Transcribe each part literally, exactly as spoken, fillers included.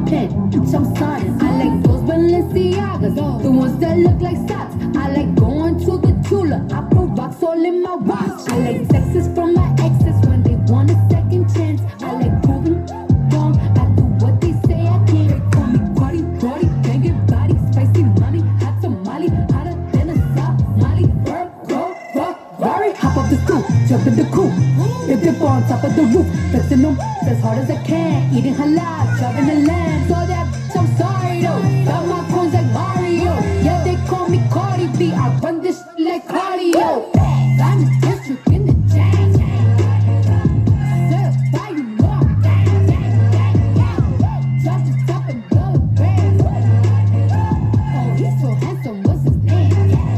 pen, I'm starting. I like those Balenciagas, the ones that look like socks. I like going to the Tula, I put rocks all in my watch. I like texts from my exes when they want a second chance. I like proving wrong, I do what they say I can't. They call me Cardi, Cardi, banging body, spicy mommy, hot tamale, hotter than a Somali. Burr, burr, burr, Rari, hop up the stoop, jump in the coupe. If dip on top of the roof, flexing them as hard as I can. Eating halal, driving the lamb. So that bitch, I'm sorry though. Got my coins like Mario. Yeah, they call me Cardi B. I run this shit like cardio. I'm the district in the jam. Certified, you know I'm gang, gang, gang, gang. Drop the top and blow the brand. Oh, he's so handsome, what's his name?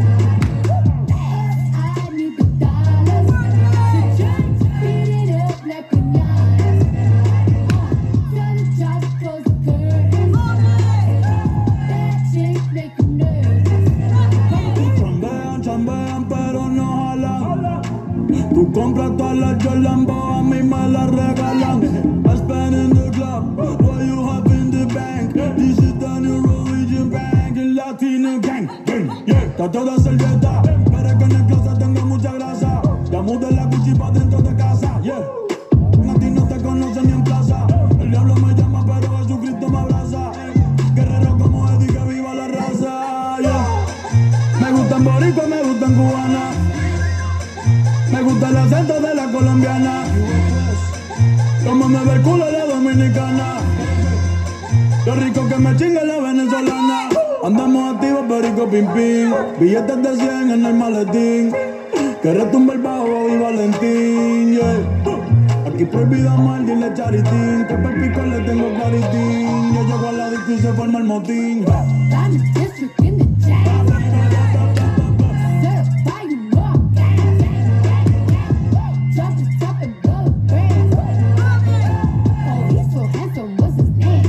I need the dollars to just beat it up like a knife. Tell the job to close the curtains. That chick make him nervous. Chambean, chambean, pero no jalan. Tú compras todas las Jolambo, a mí me las regalan. I spend in the club, what you have in the bank. This is the new Norwegian bank, el Latino gang, gang, yeah. Está toda servieta, pero es que en el closet tengo mucha grasa. Ya mudé la Gucci pa' dentro de casa, yeah. A ti no te conocen ni en plaza. El diablo me llama, pero Jesucristo me abraza. Guerrero como Eddie, que viva la raza, yeah. Me gustan boricua, me gustan cubana. Me gusta el acento de la colombiana. Como me ve el culo de la dominicana. Lo rico que me chinga la venezolana. Andamos activos, perico, pim, pim. Billetes de cien en el maletín. Que retumbe el bajo y Valentín, yeah. Aquí prohibida mal, dile charitín. Que por pico le tengo claritín. Yo llego a la disco y se forma el motín. I'm the district in the jam. Certified, you know I'm gang, gang, gang, gang. Drop the top and blow the brand. Oh, he's so handsome, what's his name?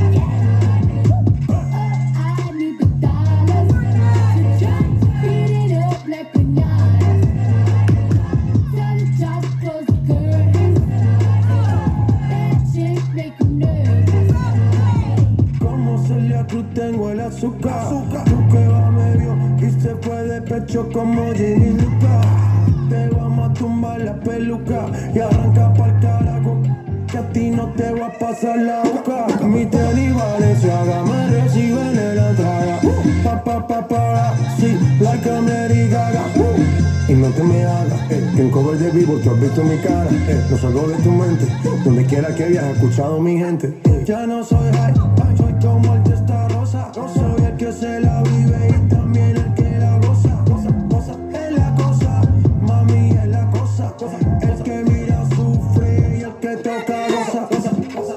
I need the dollars to just beat it up like a knife. Tell the job to close the curtains. That chick make him nervous. Como Celia Cruz tengo el azúcar. Tú que va medio y se fue de pecho como Ginny Luca. Te vamos a tumbar la peluca y arranca pa'l carajo. Que a ti no te va a pasar la boca. Mi tenis Valenciaga me reciben en la entrada. Pa pa pa pa, sí, like a Lady Gaga. Y no te me hagas, eh, que en cover de vivo tú has visto mi cara, eh, no salgo de tu mente, donde quiera que viajes, he escuchado mi gente. Eh. Ya no soy high, soy como el testa rosa, soy el que se la vive y también el que la goza, goza, goza, es la cosa, mami es la cosa, el que mira sufre y el que toca goza, goza, goza.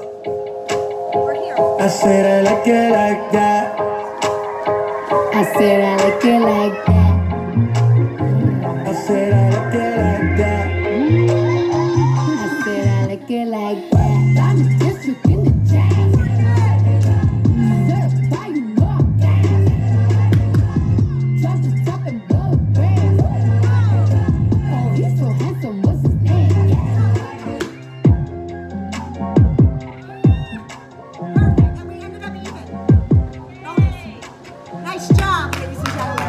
I said I like it like that. I said I like it like that. I said I like it like that. I said I like it like that. I'm the district in the jam. Certified, you know I'm gang. Drop the top and blow the brand. Oh, he's so handsome, what's his name? Perfect, and we ended up even. Okay. Nice job, ladies and gentlemen.